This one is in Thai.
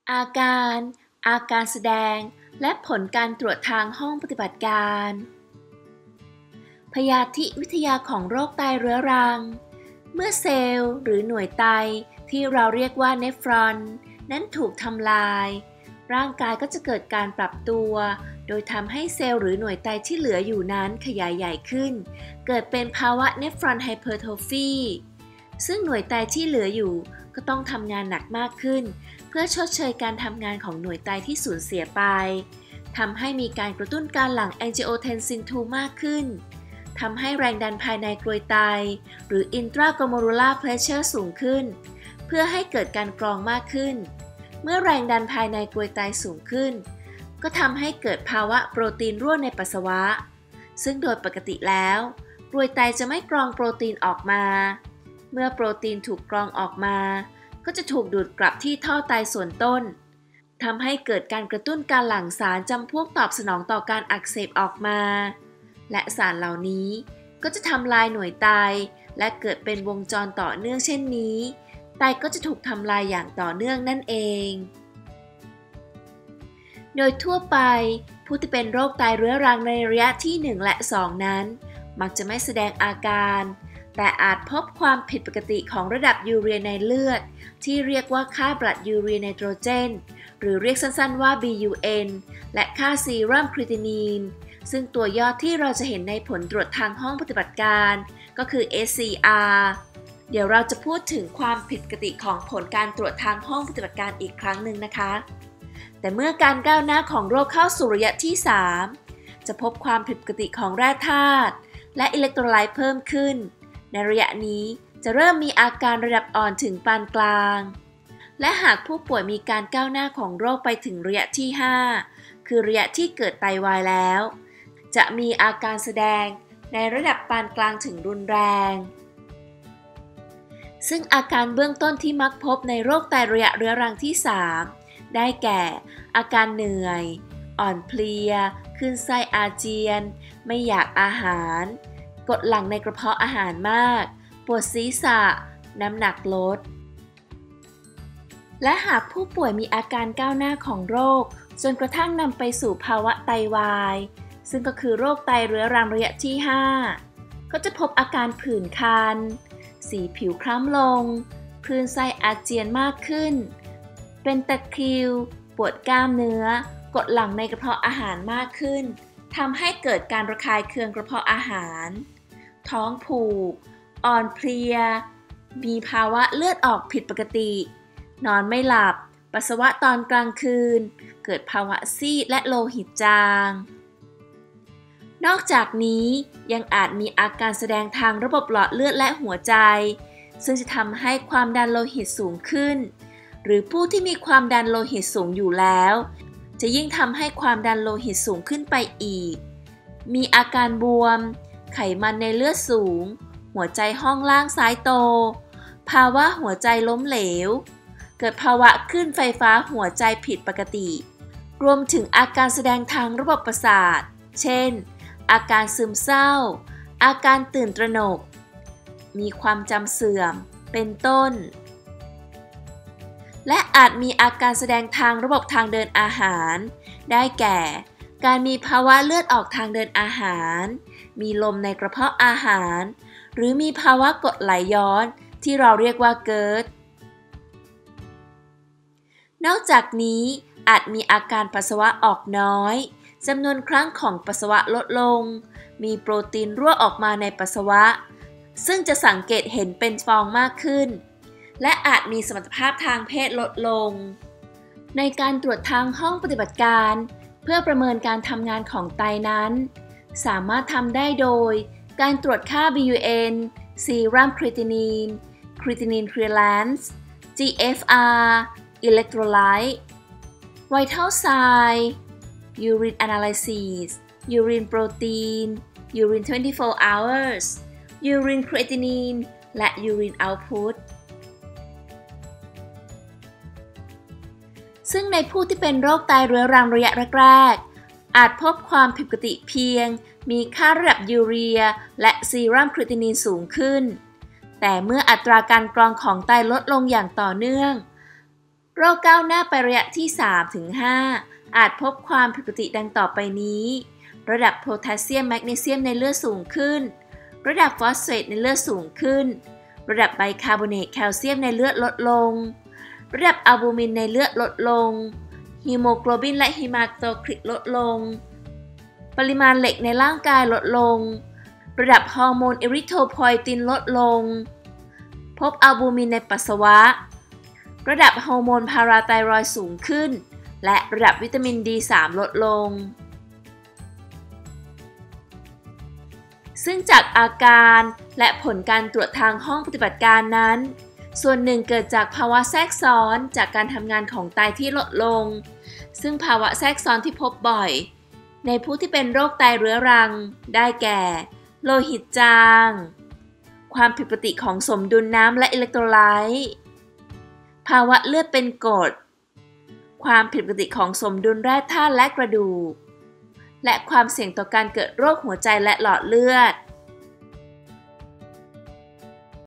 อาการอาการแสดงและผลการตรวจทางห้องปฏิบัติการพยาธิวิทยาของโรคไตเรื้อรังเมื่อเซลล์หรือหน่วยไตที่เราเรียกว่าเนฟรอนนั้นถูกทำลายร่างกายก็จะเกิดการปรับตัวโดยทำให้เซลล์หรือหน่วยไตที่เหลืออยู่นั้นขยายใหญ่ขึ้นเกิดเป็นภาวะเนฟรอนไฮเปอร์โทฟีซึ่งหน่วยไตที่เหลืออยู่ก็ต้องทำงานหนักมากขึ้นเพื่อชดเชยการทำงานของหน่วยไตที่สูญเสียไปทำให้มีการกระตุ้นการหลั่งแองจิโอเทนซิน 2 มากขึ้นทำให้แรงดันภายในกรวยไตหรือ intraglomerular pressure สูงขึ้นเพื่อให้เกิดการกรองมากขึ้นเมื่อแรงดันภายในกรวยไตสูงขึ้นก็ทำให้เกิดภาวะโปรตีนรั่วในปัสสาวะซึ่งโดยปกติแล้วกรวยไตจะไม่กรองโปรตีนออกมาเมื่อโปรตีนถูกกรองออกมาก็จะถูกดูดกลับที่ท่อไตส่วนต้นทำให้เกิดการกระตุ้นการหลั่งสารจำพวกตอบสนองต่อการอักเสบออกมาและสารเหล่านี้ก็จะทำลายหน่วยไตและเกิดเป็นวงจรต่อเนื่องเช่นนี้ไตก็จะถูกทำลายอย่างต่อเนื่องนั่นเองโดยทั่วไปผู้ที่เป็นโรคไตเรื้อรังในระยะที่ 1 และ 2 นั้นมักจะไม่แสดงอาการแต่อาจพบความผิดปกติของระดับยูเรียในเลือดที่เรียกว่าค่าบลัดยูเรียไนโตรเจนหรือเรียกสั้นๆว่า BUN และค่าซีรัมครีตินีนซึ่งตัวยอดที่เราจะเห็นในผลตรวจทางห้องปฏิบัติการก็คือ SCR เดี๋ยวเราจะพูดถึงความผิดปกติของผลการตรวจทางห้องปฏิบัติการอีกครั้งหนึ่งนะคะแต่เมื่อการก้าวหน้าของโรคเข้าสู่ระยะที่ 3 จะพบความผิดปกติของแร่ธาตุและอิเล็กโทรไลต์เพิ่มขึ้นในระยะนี้จะเริ่มมีอาการระดับอ่อนถึงปานกลางและหากผู้ป่วยมีการก้าวหน้าของโรคไปถึงระยะที่ 5 คือระยะที่เกิดไตวายแล้วจะมีอาการแสดงในระดับปานกลางถึงรุนแรงซึ่งอาการเบื้องต้นที่มักพบในโรคไตระยะเรื้อรังที่ 3 ได้แก่อาการเหนื่อยอ่อนเพลียคลื่นไส้อาเจียนไม่อยากอาหารกรดหลั่งในกระเพาะอาหารมากปวดศีรษะน้ำหนักลดและหากผู้ป่วยมีอาการก้าวหน้าของโรคจนกระทั่งนำไปสู่ภาวะไตวายซึ่งก็คือโรคไตเรื้อรังระยะที่ 5 ก็จะพบอาการผื่นคันสีผิวคล้ำลงคลื่นไส้อาเจียนมากขึ้นเป็นตะคริวปวดกล้ามเนื้อกรดหลั่งในกระเพาะอาหารมากขึ้นทำให้เกิดการระคายเคืองกระเพาะอาหารท้องผูกอ่อนเพลียมีภาวะเลือดออกผิดปกตินอนไม่หลับปัสสาวะตอนกลางคืนเกิดภาวะซีดและโลหิตจางนอกจากนี้ยังอาจมีอาการแสดงทางระบบหลอดเลือดและหัวใจซึ่งจะทำให้ความดันโลหิตสูงขึ้นหรือผู้ที่มีความดันโลหิตสูงอยู่แล้วจะยิ่งทำให้ความดันโลหิตสูงขึ้นไปอีกมีอาการบวมไขมันในเลือดสูงหัวใจห้องล่างซ้ายโตภาวะหัวใจล้มเหลวเกิดภาวะคลื่นไฟฟ้าหัวใจผิดปกติรวมถึงอาการแสดงทางระบบประสาทเช่นอาการซึมเศร้าอาการตื่นตระหนกมีความจำเสื่อมเป็นต้นและอาจมีอาการแสดงทางระบบทางเดินอาหารได้แก่การมีภาวะเลือดออกทางเดินอาหารมีลมในกระเพาะอาหารหรือมีภาวะกรดไหลย้อนที่เราเรียกว่าเกิร์ดนอกจากนี้อาจมีอาการปัสสาวะออกน้อยจำนวนครั้งของปัสสาวะลดลงมีโปรตีนรั่วออกมาในปัสสาวะซึ่งจะสังเกตเห็นเป็นฟองมากขึ้นและอาจมีสมรรถภาพทางเพศลดลงในการตรวจทางห้องปฏิบัติการเพื่อประเมินการทำงานของไตนั้นสามารถทำได้โดยการตรวจค่า BUN Serum Creatinine Creatinine Clearance GFR Electrolyte Vital Sign Urine Analysis Urine Protein Urine 24 Hours Urine Creatinine และ Urine Output ซึ่งในผู้ที่เป็นโรคไตเรื้อรังระยะแรกๆอาจพบความผิดปกติเพียงมีค่าระดับยูเรียและซีรัมครีตินีนสูงขึ้นแต่เมื่ออัตราการกรองของไตลดลงอย่างต่อเนื่องโรคก้าวหน้าไประยะที่ 3-5 อาจพบความผิดปกติดังต่อไปนี้ ระดับโพแทสเซียมแมกนีเซียมในเลือดสูงขึ้น ระดับฟอสเฟตในเลือดสูงขึ้น ระดับไบคาร์บอเนตแคลเซียมในเลือดลดลง ระดับอัลบูมินในเลือดลดลง ฮีโมโกลบินและฮีมาโตคริตลดลง ปริมาณเหล็กในร่างกายลดลง ระดับฮอร์โมนเอริโทรพอยตินลดลง พบอัลบูมินในปัสสาวะ ระดับฮอร์โมนพาราไทรอยด์สูงขึ้น และระดับวิตามิน D3 ลดลง ซึ่งจากอาการและผลการตรวจทางห้องปฏิบัติการนั้น ส่วนหนึ่งเกิดจากภาวะแทรกซ้อนจากการทำงานของไตที่ลดลง ซึ่งภาวะแทรกซ้อนที่พบบ่อยในผู้ที่เป็นโรคไตเรื้อรังได้แก่ โลหิตจาง ความผิดปกติของสมดุลน้ำและอิเล็กโทรไลต์ภาวะเลือดเป็นกรดความผิดปกติของสมดุลแร่ธาตุและกระดูกและความเสี่ยงต่อการเกิดโรคหัวใจและหลอดเลือด